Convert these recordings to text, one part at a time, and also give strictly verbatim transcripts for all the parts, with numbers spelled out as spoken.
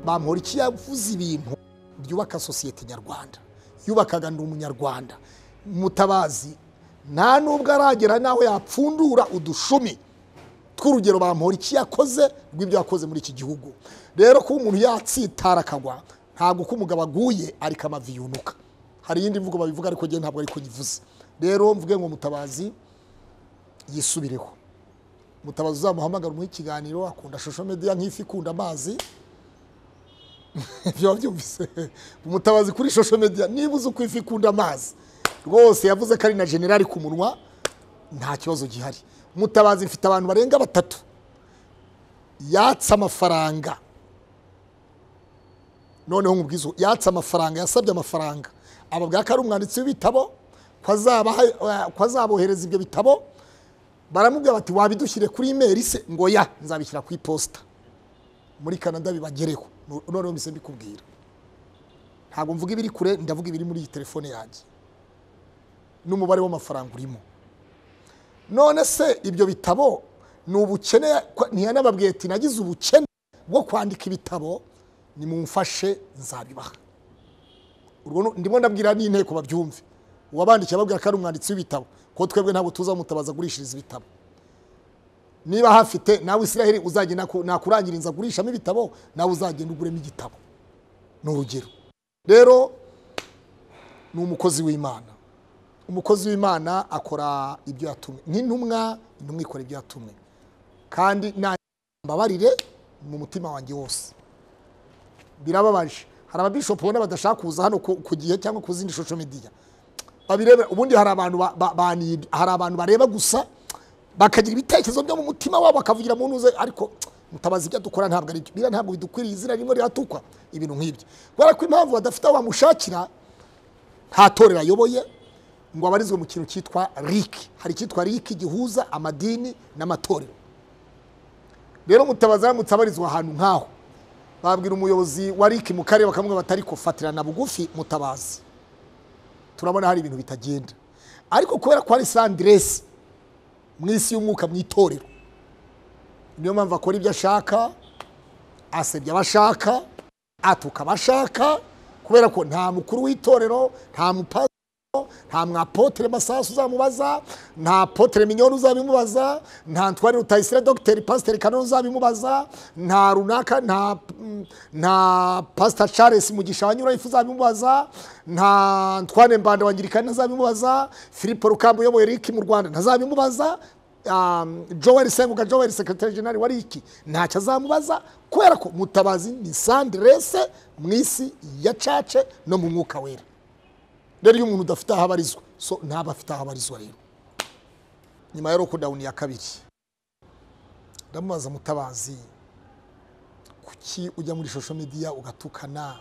Bamporiki yavuze ibintu byubaka societe nyarwanda, yubakaga ndi umunyarwanda. Mutabazi nta nubwo aragera nawe yapfundura udushumi tw'urugero Bamporiki yakoze rw'ibyo yakoze muri iki gihugu. Rero ko umuntu yatsitara akagwa ntabwo ko umugabo aguye ariko amavi yunuka. Hari yindi mvugo babivuga ariko je ntabwo ariko nyivuze. Rero mvuge ngo Mutabazi yisubireho. Mutabazi uzamuhamagara mu ikiganiro, akunda social media nk'ifi ikunda amazi. Byo byumvise. Mutabazi kuri social media nibuze uko ifi ikunda amazi. Rwose yavuze ko ari na generali ku munwa, nta kibazo gihari. Mutabazi mfite abantu barenga batatu yatsa amafaranga, noneho nkubwizo yatsa amafaranga, yasabye amafaranga ababwira ko ari umwanditsi w'ibitabo, ko azabohereza ibyo bitabo. Baramubwira bati wabidushyire kuri email se, ngo ya nzabishyira ku iposta muri Canada bibagereho. Noneho mise mbikubwira, ntabwo mvuga ibiri kure, ndavuga ibiri muri iyi telefone yanjye n'umubare w'amafaranga urimo. None se ibyo bitabo n'ubukene, ntiyanababwiye ati nagize ubukene bwo kwandika ibitabo, nimumfashe nzabibaha. Urwo ndimo ndabwira n'inteko babyumve. Uwabandikiye ababwira ko ari umwanditsi w'ibitabo, ko twebwe ntabwo tuza Mutabaza agurishiriza ibitabo. Niba hafite nawe Israel uzagenda nakurangiriza gurishamo ibitabo, nawe uzagenda uguremo igitabo. N'urugero rero ni umukozi w'Imana. Umukozi w'Imana akora ibyo yatumwe nk'intumwa, intumwa ikora ibyo yatumwe, kandi nambabarire mu mutima wanjye wose. Birababaje, hari ababishop bona badashaka kuza hano ku gihe cyangwa ku zindi social media. Babirebe ubundi hari abantu bani hari abantu bareba gusa bakagira ibitekerezo byo mu mutima wabo bakavugira mu ntuze, ariko Mutabazi ibyo dukora ntabwo ari bira, ntabwo bidukwiriye, izina rimwe riratukwa ibintu nk'ibyo. Kubera ko impamvu badafite aho bamushakira, nta torero ayoboye ngo abarizwe mu kintu cyitwa R I C. Hari cyitwa R I C gihuza amadini n'amatorero. Rero Mutabazi aramutsabarizwa ahantu nkaho, babwira umuyobozi wa R I C mu karere bakamwe batari kufatirana bugufi Mutabazi, turabona hari ibintu bitagenda. Ariko kubera ko hari Sandress mwisi y'umwuka mwitorero, niyo mpamvu akora ibyo ashaka, asebya abashaka, atuka abashaka, kubera ko nta mukuru w'itorero, nta mupa nta mwapotre Masasu uzamubaza, nta potre Minyoni uzabimubaza, nta Ntwari Rutayisire Dr Pastor Kanoni uzabimubaza, nta runaka, nta nta Pastor Charles Mugisha wanyura ifu uzabimubaza, nta Ntwane Mbanda wangirikana uzabimubaza, Philippe Rukambo yo mu R I C mu Rwanda ntazabimubaza, um, Joel Senguga Joel Secretary General wa R I C ntacyo azamubaza, kubera ko Mutabazi ni Sandress mwisi ya cace no mu mwuka wera. Rero iyo umuntu udafite aho abarizwa, so ntaba afite aho abarizwa. Rero nyuma ya lockdown ya kabiri ndamubaza Mutabazi, kuki ujya muri social media ugatukana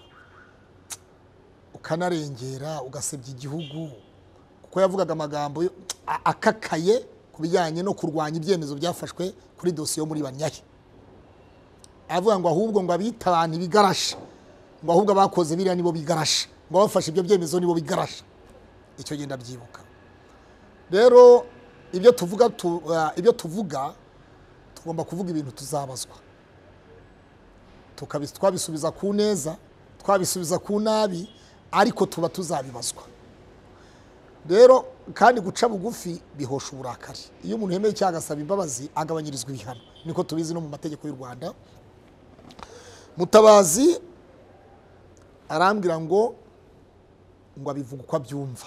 ukanarengera ugasebya igihugu? Kuko yavugaga amagambo akakaye kubijyanye no kurwanya ibyemezo byafashwe kuri dosiye yo muri Banyahe. Avuga ngo ahubwo ngo abita abantu bigarasha, ngo ahubwo bakoze biriya nibo bigarasha, ngo bafashe ibyo byemezo nibo bigarasha. Icyo genda byibuka. Rero ibyo tuvuga tu, uh, ibyo tuvuga tugomba kuvuga ibintu tuzabazwa, tukabis twabisubiza ku neza, twabisubiza ku nabi, ariko tuba tuzabibazwa. Rero kandi guca bugufi bihosha uburakari. Iyo umuntu yemeye cyaga asaba imbabazi agabanyirizwa ibihano, niko tubizi no mu mategeko y'u Rwanda. Mutabazi arambwira ngo ngo abivuga uko abyumva.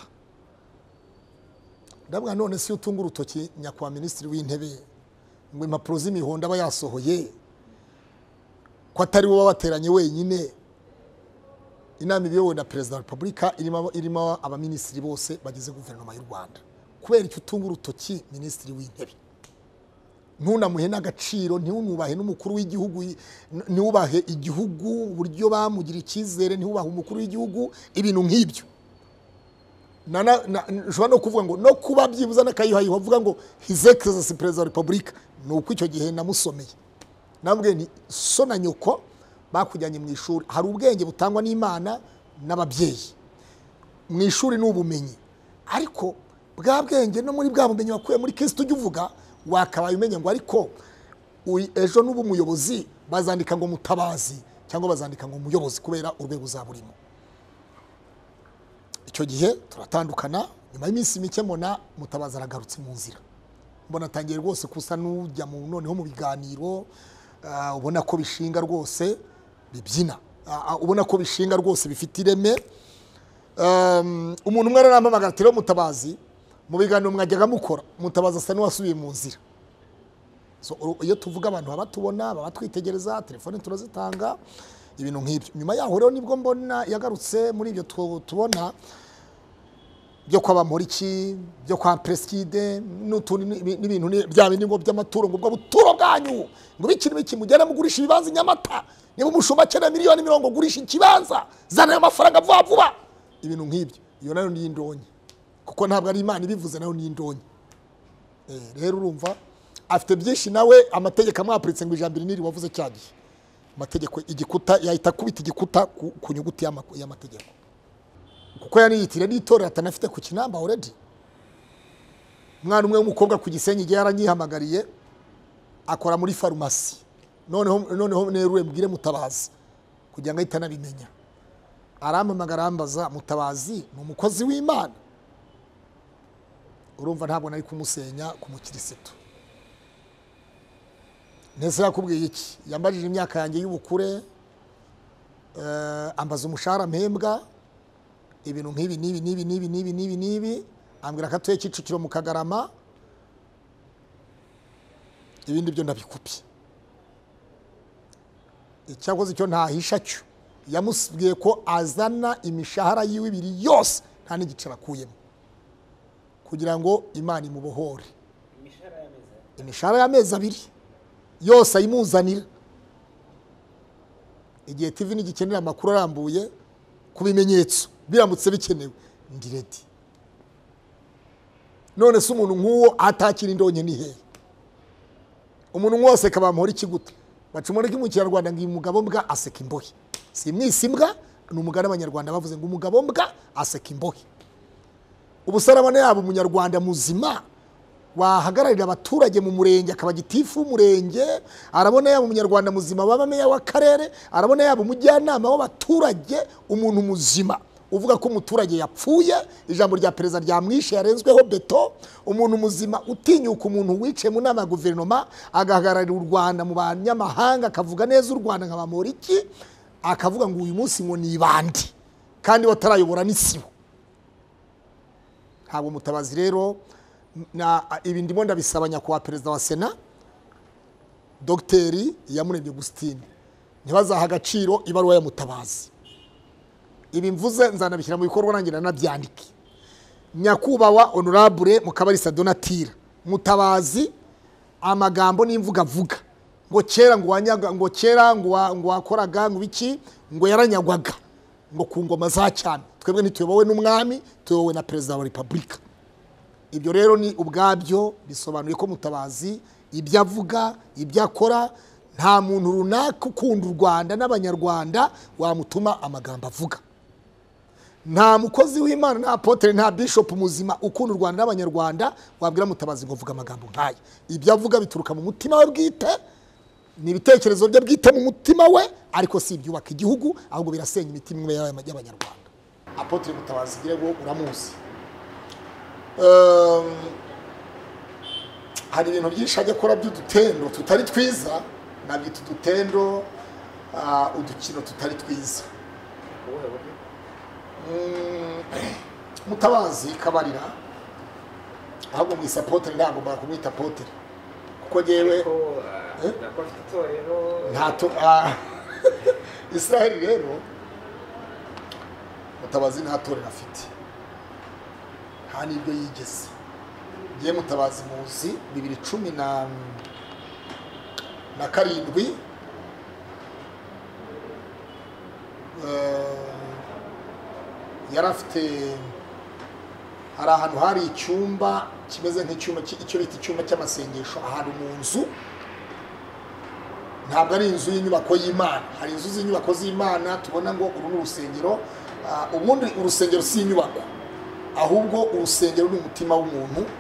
Ndabwa none si utunga urutoki nyakwa Minisitiri w'Intebe ngo impapuro z'imihonda aba yasohoye ko atari bo bateranye wenyine. Inama ibiyobowe na Perezida wa Repubulika irimo irimo abaminisitiri bose bagize guverinoma y'u Rwanda. Kubera icyo utunga urutoki Minisitiri w'Intebe, ntunamuhe n'agaciro, ntiwunubahe n'umukuru w'igihugu, ntiwubahe igihugu uburyo bamugira icyizere, ntiwubahe umukuru w'igihugu, ibintu nk'ibyo. Nana nshobora no kuvuga ngo no kuba byibuza n'akayihayiho avuga ngo His Excellency Perezida wa Repubulika, nuko icyo gihe namusomeye nambwe ni so na nyoko bakujyanye mu ishuri. Hari ubwenge butangwa n'Imana n'ababyeyi mu ishuri n'ubumenyi, ariko bwa bwenge no muri bwa bumenyi wakuye muri Kristo ujye uvuga wakabaye umenya ngo ariko ejo n'ubu umuyobozi bazandika ngo Mutabazi cyangwa bazandika ngo umuyobozi kubera urwego zaburimo. Icyo gihe turatandukana, nyuma y'iminsi mike mbona Mutabazi aragarutse mu nzira, mbona atangiye rwose kusa n'ujya mu noneho mu biganiro, ubona ko bishinga rwose bibyina, ubona ko bishinga rwose bifite ireme. Umuntu umwe arampamagara ati rero Mutabazi mu biganiro mwajyaga mukora, Mutabazi asa n'uwasubiye mu nzira. So iyo tuvuga abantu baba tubona, baba twitegereza, telefone turazitanga, ibintu nk'ibyo. Nyuma yaho rero nibwo mbona yagarutse muri ibyo tubona byo kwa Bamporiki, byo kwa Prestige n'utundi n'ibintu bya bindi ngo by'amaturo, ngo buturo bwanyu ngo bikiri biki mugenda mugurisha ibibanza Nyamata, niba umushumba cyane miliyoni mirongo gurisha ikibanza, zana amafaranga vuba vuba, ibintu nk'ibyo. Iyo nayo ni indonke, kuko ntabwo ari Imana ibivuze, nayo ni indonke. Eh rero urumva afite byinshi nawe, amategeko amwapuritse ngo ijambo niri wavuze cyagiye amategeko, igikuta yahita kubita igikuta ku nyuguti y'amategeko, kuko yaniyitire n'itorero atanafite ku kinamba already. Mwana umwe w'umukobwa ku Gisenyi igihe yaranyihamagariye akora muri farumasi, noneho noneho neruwe mbwire Mutabazi kugira ngo ahita nabimenya, arampamagara arambaza Mutabazi ni umukozi w'Imana. Urumva ntabwo nari kumusenya ku mukirisitu. Nese yakubwiye iki? Yambajije imyaka yanjye y'ubukure, eh ambaza umushahara mpembwa, ibintu nk'ibi nibi nibi nibi nibi nibi nibi, ambwira ko atuye Kicukiro mu Kagarama, ibindi byo ndabikupye. Icyakoze cyo ntahisha cyo, yamusubwiye ko azana imishahara yiwe ibiri yose nta n'igicira kuyemo kugira ngo Imana imubohore. Imishahara y'amezi abiri yose ayimuzanira. Igihe T V nigikenera amakuru arambuye ku bimenyetso biramutse bikenewe ndi ready. None se umuntu nk'uwo atakira indonke ni he? Umuntu wose kabamhora ikiguta bacumura ki mu Kinyarwanda ngo umugabo mbwa aseka imbohe. Si mwisi mbwa ni umugani abanyarwanda bavuze ngo umugabo mbwa aseka imbohe. Ubusarabane yabo umunyarwanda muzima wahagararira abaturage mu murenge akaba gitifu w'umurenge, arabona yabo umunyarwanda muzima baba meya w'akarere, arabona yabo umujyanama w'abaturage, umuntu muzima uvuga ko umuturage yapfuye, ijambo rya perezida ryamwishe yarenzweho beto, umuntu muzima utinyuka umuntu wice mu nama ya guverinoma agahagararira u Rwanda mu banyamahanga akavuga neza u Rwanda nka Bamporiki, akavuga ngo uyu munsi ngo ni bandi kandi batarayobora n'isibo. Ntabwo Mutabazi rero na ibi ndimo ndabisabanya kwa perezida wa Sena Dr Iyamuremye Augustin ntibazaha agaciro ibaruwa ya Mutabazi. Ibi mvuze nzanabishyira mu bikorwa nangira nabyandike. Nyakubawa honorable Mukabarisa Donatira Mutabazi amagambo n'imvuga vuga ngo kera ngo wanyaga ngo kera ngo ngo wakoraga ngo biki ngo yaranyagwaga ngo ku ngoma za cyane, twebwe ntituyobowe n'umwami, tuyobowe na perezida wa Republika. Ibyo rero ni ubwabyo bisobanuye ko Mutabazi ibyo avuga ibyo akora nta muntu runaka ukunda u Rwanda n'abanyarwanda wamutuma amagambo avuga. Nta mukozi w'Imana nta apotre nta bishop muzima ukunda u Rwanda n'abanyarwanda wabwira Mutabazi ngo vuga amagambo nk'aya. Ibyo avuga bituruka mu mutima we bwite, ni ibitekerezo bye bwite mu mutima we, ariko si ibyubaka igihugu ahubwo birasenya imitima imwe y'abanyarwanda. Apotre Mutabazi girego uramuzi. Um, hari ibintu byinshi ajya akora by'udutendo tutari twiza, nabyita udutendo, uh, udukino tutari twiza. Mm, Mutabazi kabarira ahubwo mu isapotre ntabwo bakumwita apotre kuko jewe ntato Israel rero Mutabazi ntatorera afite, nta nibyo yigeze. Ngiye Mutabazi muzi bibiri cumi na na karindwi yarafite hari ahantu hari icyumba kimeze nk'icyumba icyo bita icyumba cy'amasengesho ahantu mu nzu, ntabwo ari inzu y'inyubako y'Imana. Hari inzu z'inyubako z'Imana tubona ngo uru n'urusengero, ubundi urusengero si inyubako ahubwo urusengero ni umutima w'umuntu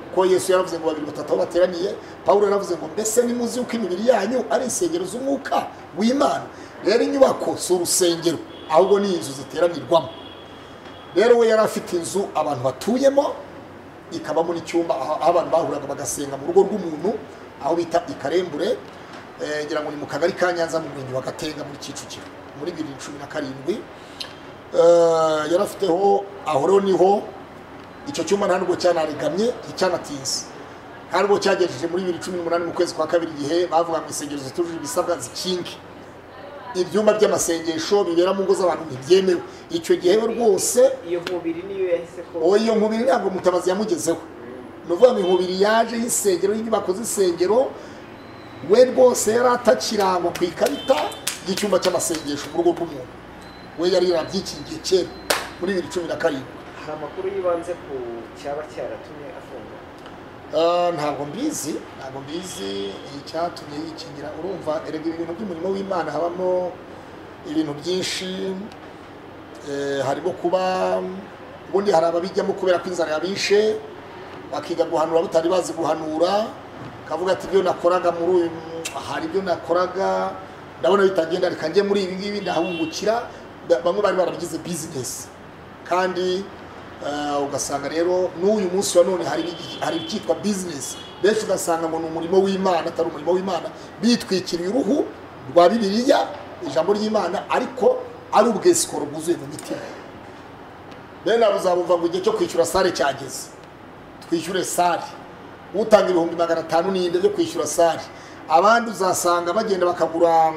ko Yesu yaravuze ngo babiri batatu bateraniye. Paulo yaravuze ngo mbese nimuzi uko imibiri yanyu ari insengero z'umwuka w'Imana. Rero inyubako si urusengero ahubwo ni inzu ziteranirwamo. Rero we yari afite inzu abantu batuyemo, ikabamo n'icyumba aho abantu bahuraga bagasenga mu rugo rw'umuntu aho bita ikarembure, ngira ngo ni mu kagari ka Nyanza mu murenge wa Gatenga muri Kicukiro muri bibiri na cumi na karindwi. Yari afiteho aho rero niho icyo cyuma nta nubwo cyanarigamye nticyanatinze, nta nubwo cyagejeje muri bibiri na cumi n'umunani mu kwezi kwa kabiri igihe bavuga ngo insengero zitujuje ibisabwa zikinge. Ibyumba by'amasengesho bibera mu ngo z'abantu ntibyemewe. Icyo gihe rwose iyo nkubiri niyo yahise ko oyo iyo nkubiri ntabwo Mutabazi yamugezeho. Nuvuga ngo inkubiri yaje y'isengero y'inyubako z'isengero, we rwose yari atakirangwa ku ikarita y'icyumba cy'amasengesho mu rugo rw'umuntu. We yari yarabyikingiye kera muri bibiri na cumi na karindwi. hari amakuru yibanze ku cyaba cyaratumye afunga? Ntabwo mbizi ntabwo mbizi icyatumye yikingira. Urumva erega ibintu by'umurimo w'Imana habamo ibintu byinshi, harimo kuba ubundi hari ababijyamo kubera ko inzara yabishe bakiga guhanura butari bazi guhanura, kavuga ati ibyo nakoraga muri uyu hari ibyo nakoraga ndabona bitagenda reka njye muri ibi ngibi ndahungukira. Bamwe bari barabigize business kandi ugasanga rero n'uyu munsi wa none hari hari icyitwa business. Benshi ugasanga ngo ni umurimo w'Imana atari umurimo w'Imana, bitwikiriye uruhu rwa Bibiliya ijambo ry'Imana ariko ari ubwesikoro bwuzuye mu mitima. Bene uzabumva ngo igihe cyo kwishyura sale cyageze, twishyure sale, utanga ibihumbi magana atanu n'inde byo kwishyura sale. Abandi uzasanga bagenda bakagura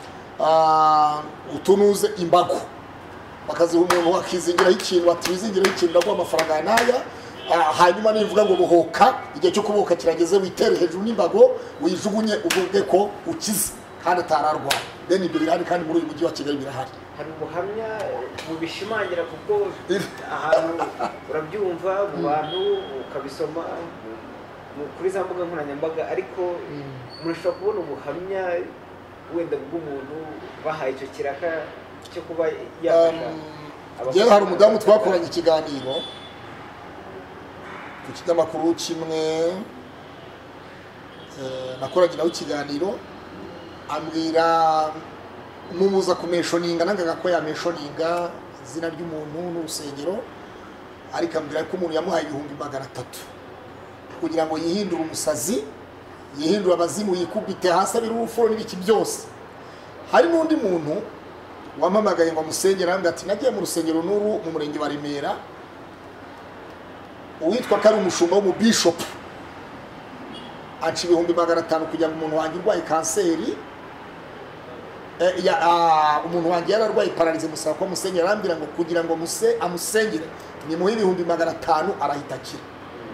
utunuze imbago bakaziha umuntu akizingiraho ikintu atizingiraho ikintu ndaguha amafaranga naya, hanyuma nivuga ngo buhoka igihe cyo kuboka kirageze witere hejuru n'imbago wijugunye uvuge ko ukize kandi atararwaye. Bene ibyo birahari kandi muri uyu mujyi wa Kigali birahari. Hari ubuhamya bubishimangira kuko ahantu urabyumva mu bantu ukabisoma kuri za mbuga nkoranyambaga, ariko murashobora kubona ubuhamya wenda bw'umuntu bahaye icyo kiraka cyo kuba yafasha. Yewe hari umudamu twakoranye ikiganiro ku kinyamakuru kimwe, nakoranye nawe ikiganiro ambwira mumuza kumeshoninga nangaga ko yameshoninga izina ry'umuntu n'urusengero, ariko ambwira ko umuntu yamuhaye ibihumbi magana atatu kugira ngo yihindure umusazi, yihindura abazimu, yikubite hasi abiri urufuro n'ibiki byose. Hari n'undi muntu wampamagaye ngo amusengera ngo ati nagiye mu rusengero n'uru mu murenge wa Remera, uwitwa ko ari umushumba w'umubishop, aca ibihumbi magana atanu kugira ngo umuntu wanjye urwaye kanseri, umuntu wanjye yararwaye pararize musaba ko amusengera, arambwira ngo kugira ngo muse amusengere nimuhe ibihumbi magana atanu arahita akira.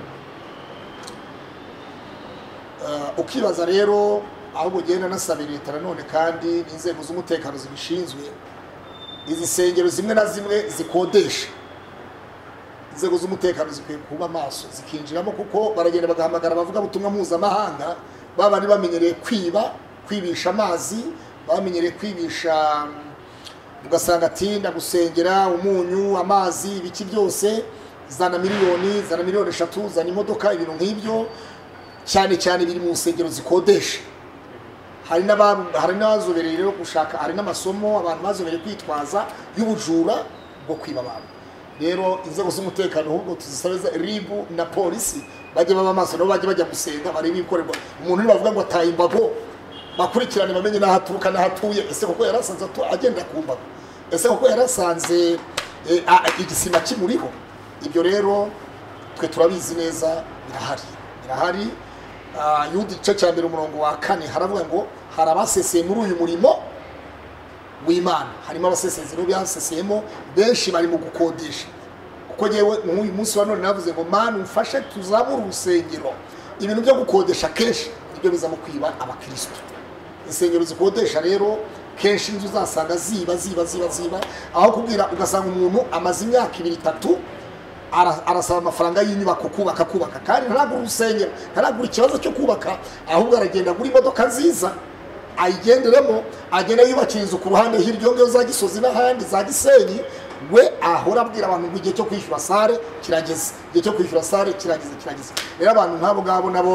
Ukibaza rero ahubwo ugenda nasaba leta nanone kandi n'inzego z'umutekano zibishinzwe, izi sengero zimwe na zimwe zikodesha, inzego z'umutekano zikwiye kuba maso zikinjiramo, kuko baragenda bagahamagara bavuga butumwa mpuzamahanga, baba bamenyereye kwiba kwibisha amazi, bamenyereye kwibisha, ugasanga ati ndagusengera umunyu amazi ibiki byose zana miliyoni zana miliyoni eshatu zana imodoka, ibintu nk'ibyo cyane cyane biri mu nsengero zikodesha. Hari n'abazobereye rero gushaka, hari n'amasomo abantu bazobereye kwitwaza y'ubujura bwo kwiba abantu. Rero inzego z'umutekano ahubwo tuzisabeza ribu na polisi bajye baba maso nabo bajye bajya gusenga barebe ibikorerwa. Umuntu nibavuga ngo ataye imbago bakurikirane bamenye naho aturuka naho atuye, ese koko yarasanze agenda ku mbago, ese koko yarasanze igisima kimuriho. Ibyo rero twe turabizi neza, birahari birahari. Yudi igice cya mbere umurongo wa kane haravuga ngo hari abaseseye muri uyu murimo w'Imana, harimo abasesezi no byaseseyemo benshi bari mu gukodesha. Kuko yewe uyu munsi wa none navuze ngo Mana umfashe tuzabura urusengero, ibintu byo gukodesha kenshi nibyo biza mu kwiba abakristo. Insengero zikodesha rero kenshi inzu zasanga ziba ziba ziba ziba, aho kubwira ugasanga umuntu amaze imyaka ibiri itatu arasaba amafaranga y'inyubako kubaka kubaka kandi ntaragura urusengero, ntaragura ikibazo cyo kubaka, ahubwo aragenda gura imodoka nziza ayigenderemo agenda yubakira inzu ku ruhande hirya yo za Gisozi n'ahandi za Gisenyi we ahora abwira abantu ngo igihe cyo kwishyura sare kirageze igihe cyo kwishyura sare kirageze kirageze rero abantu nk'abo ngabo nabo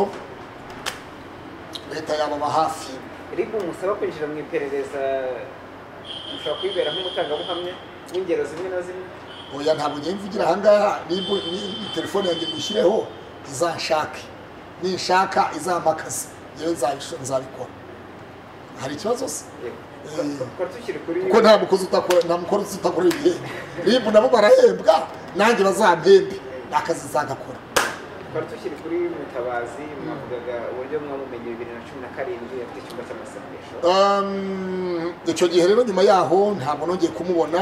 leta yababa hafi ariko umusaba kwinjira mu iperereza mushobora kwibera nk'umutangabuhamya w'ingero zimwe na zimwe oya ntabwo ngiye mvugira ahangaha niba telefone yanjye ngushyireho izanshake ninshaka izampakaze yewe nzabikora hari ikibazo se kuko nta mukozi utakora nta mukozi utakora ibihembo ribu nabo barahembwa nanjye bazampembe akazi nzagakora twari tukiri kuri Mutabazi mwavugaga uburyo mwamumenye bibiri na cumi na karindwi afite icyumba cy'amasengesho icyo gihe rero nyuma yaho ntabwo nongeye kumubona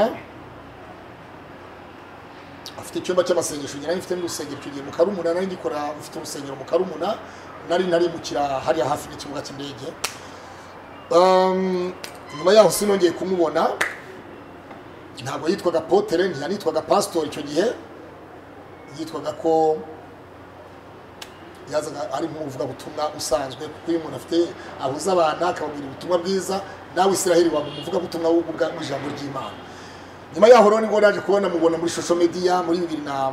afite icyumba cy'amasengesho nyina mfite n'urusengero icyo gihe mu Karumuna nari ngikora mfite urusengero mu Karumuna nari nari mukira hariya hafi n'ikibuga cy'indege nyuma yaho sinongeye kumubona ntabwo yitwaga Potere ntiyanitwaga Pastor icyo gihe yitwaga ko yazaga ari nk'uvuga butumwa usanzwe kuko uyu muntu afite abuza abantu akababwira ubutumwa bwiza nawe Israel wamuvuga butumwa w'ubwa ijambo ry'Imana nyuma yaho rero ngo naje kubona mubona muri social media muri bibiri na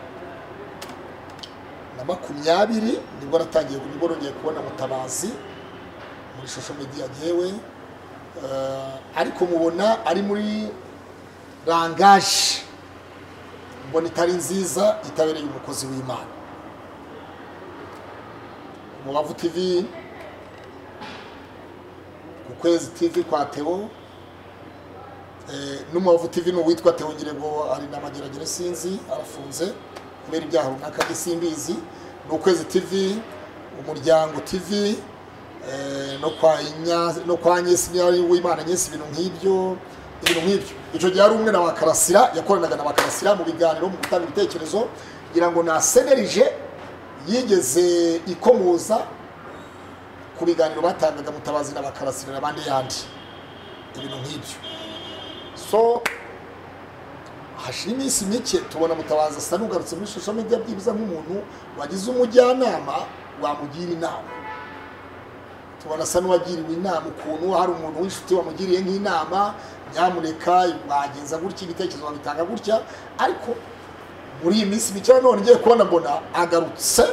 na makumyabiri nibwo natangiye nibwo nongeye kubona Mutabazi muri social media yewe uh, ariko mubona ari muri langage mbona itari nziza itabereye umukozi w'Imana Umubavu T V ku Kwezi T V kwa Theo eh n'Umubavu T V no witwa Theo Ngirego ari n'amageragere sinzi arafunze kubera ibyaha runaka gisimbizi no Kwezi T V Umuryango T V eh no kwa inya no kwa Nyesi yari w'Imana Nyesi ibintu nk'ibyo ibintu nk'ibyo ico gihe ari umwe na bakarasira yakoranaga na bakarasira mu biganiro mu gutanga ibitekerezo kugira ngo na senerije yigeze ikomoza ku biganiro batangaga Mutabazi n'abakarasira n'abandi yandi ibintu nk'ibyo so hashira iminsi mike tubona Mutabazi asa n'ugarutse muri social media byibuza nk'umuntu wagize umujyanama wamugira inama tubona asa n'uwagiriwe inama ukuntu hari umuntu w'inshuti wamugiriye nk'inama nyamureka bagenza gutya ibitekerezo babitanga gutya ariko muri iyi minsi mike none ngiye kubona mbona agarutse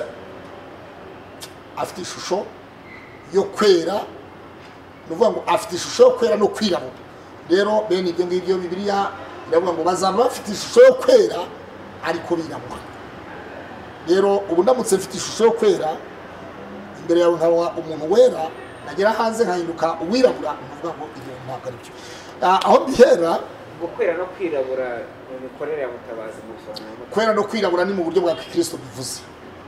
afite ishusho yo kwera nuvuga ngo afite ishusho yo kwera no kwirabura rero bene ibyo ngibyo Bibiliya iravuga ngo bazaba bafite ishusho yo kwera ariko birabura rero ubu ndamutse mfite ishusho yo kwera imbere yawe nkaba umuntu wera nagera hanze nkahinduka uwirabura nuvuga ngo ibyo ntabwo ari byo aho bihera gukwera no kwirabura mu mikorere ya Mutabazi mu bisobanuro kwera no kwirabura ni mu buryo bwa Kristo bivuze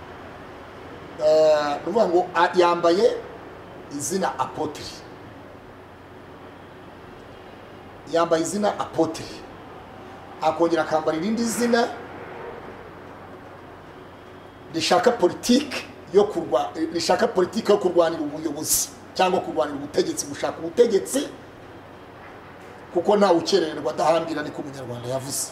eh nuvuga ngo yambaye izina apotre yambaye izina apotre akongera akambara irindi zina rishaka politique yo kurwa rishaka politique yo kurwanira ubuyobozi cyangwa kurwanira ubutegetsi gushaka ubutegetsi kuko nta ukerererwa adahambira niko umunyarwanda yavuze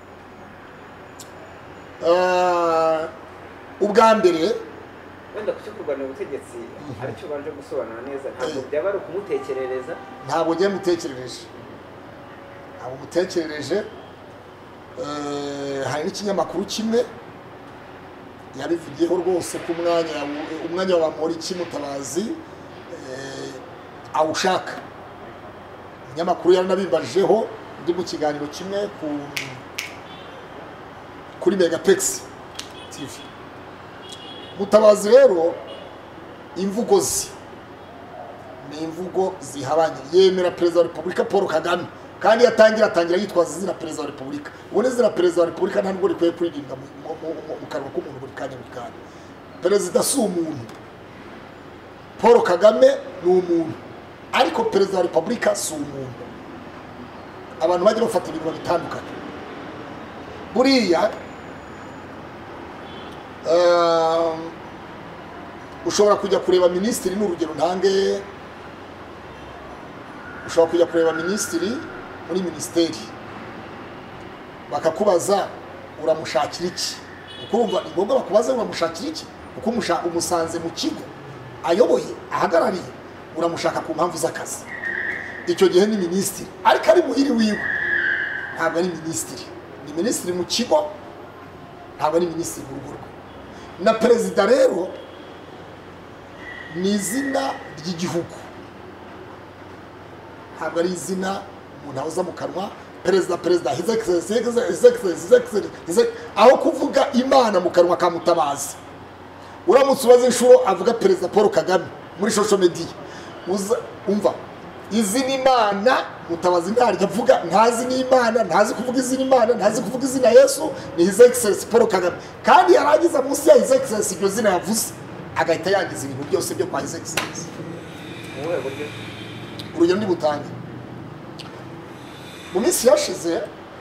uh, ubwa mbere wenda kucyo kurwanira ubutegetsi aricyo banje gusobanura neza ntabwo byaba ari kumutekerereza ntabwo ngiye mutekerereje ntabwo mutekerereje eh hari n'ikinyamakuru kimwe yabivugiyeho rwose ku mwanya umwanya wa muri Mutabazi eh awushaka nyamakuru yaranabibajeho ndi mu kiganiro kimwe ku kuri Megapex T V Mutabazi rero imvugo zi ni imvugo zihabanye yemera Perezida wa Repubulika Paul Kagame kandi yatangira atangira yitwaza izina Perezida wa Repubulika ubone izina Perezida wa Repubulika nta nubwo rikwiye kuririmba mu kanwa k'umuntu buri kanya buri kanya Perezida si umuntu Paul Kagame ni umuntu ariko Perezida wa Repubulika si umuntu abantu bajye bafata ibintu bitandukanye buriya uh, ushobora kujya kureba minisitiri n'urugero ntange ushobora kujya kureba minisitiri muri ministeri bakakubaza uramushakira iki kuko urumva ni ngombwa bakubaza uramushakira iki kuko umusanze mu kigo ayoboye ahagarariye uramushaka ku mpamvu z'akazi, icyo gihe ni minisitiri, ariko ari muhiri wiwe ntabwo ari minisitiri, ni minisitiri mu kigo, ntabwo ari minisitiri mu rugo rwe. Na perezida rero ni izina ry'igihugu, ntabwo ari izina umuntu ahoza mu kanwa. Perezida perezida his excellency his excellency his excellency, aho kuvuga Imana mu kanwa ka Mutabazi. Uramutse ubaze inshuro avuga perezida Paul Kagame muri social media, umva izina Imana Mutabazi ntaryo avuga, ntazi n'Imana, ntazi kuvuga izina Imana, ntazi kuvuga izina Yesu, ni his excellency Paul Kagame. Kandi yarangiza munsi ya his excellency iryo zina yavuze agahita yangiza ibintu byose byo kwa his excellency. Urugero ndi butange, mu minsi yashize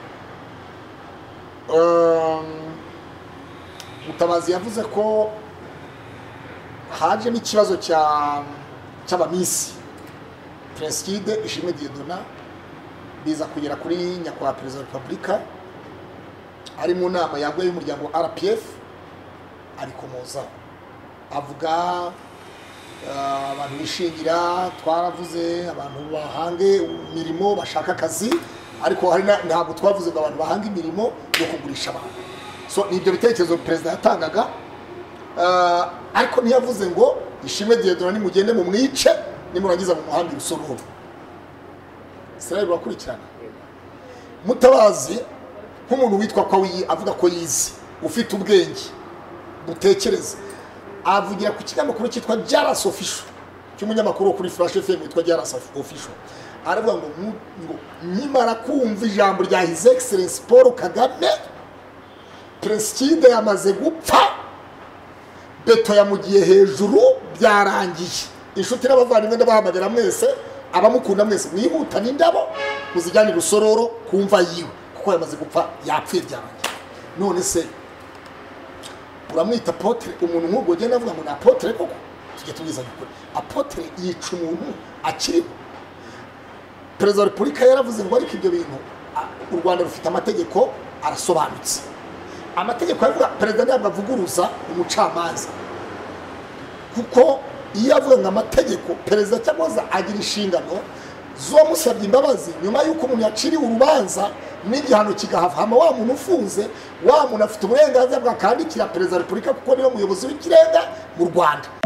Mutabazi yavuze ko haje n'ikibazo cya cy'abamisi Pst Ishimwe Dieudonné biza kugera kuri nyakubahwa perezida wa repubulika, ari mu nama yaguye y'umuryango R P F, arikomoza avuga abantu bishingira, twaravuze abantu bahange imirimo bashaka akazi, ariko hari ntabwo twavuze ngo abantu bahanga imirimo yo kugurisha abantu. So nibyo bitekerezo perezida yatangaga, ariko ntiyavuze ngo Ishimwe Dieudonné nimugende mu mwice nimurangiza mu muhanda urusororo. Israel bakurikirana Mutabazi nk'umuntu witwa ko avuga ko yizi, ufite ubwenge butekereza, avugira ku kinyamakuru cyitwa Jaras Official cy'umunyamakuru kuri Flash F M witwa Jaras Official, aravuga ngo ngo nyimara kumva ijambo rya His Excellency Paul Kagame, President yamaze gupfa, beto yamugiye hejuru, byarangiye. Inshuti n'abavandimwe ndabahamagara mwese, abamukunda mwese mwihuta n'indabo muzijyane rusororo kumva yiwe, kuko yamaze gupfa, yapfuye byarangiye. None se uramwita apotre umuntu nk'ubwo ugenda avuga ngo ni apotre koko? Tujye tubizanya ukuri, apotre yica umuntu akiriho. Perezida wa repubulika yaravuze ngo ariko ibyo bintu u Rwanda rufite amategeko arasobanutse. Amategeko avuga perezida ntabwo avuguruza umucamanza, kuko iyo avuga ngo amategeko perezida cyangwa agira inshingano zo musabye imbabazi nyuma y'uko umuntu yaciriwe urubanza n'igihano kigahava, hama wa muntu ufunze, wa muntu afite uburenganzira bwa kandikira perezida wa repubulika kuko niwe muyobozi w'ikirenga mu Rwanda.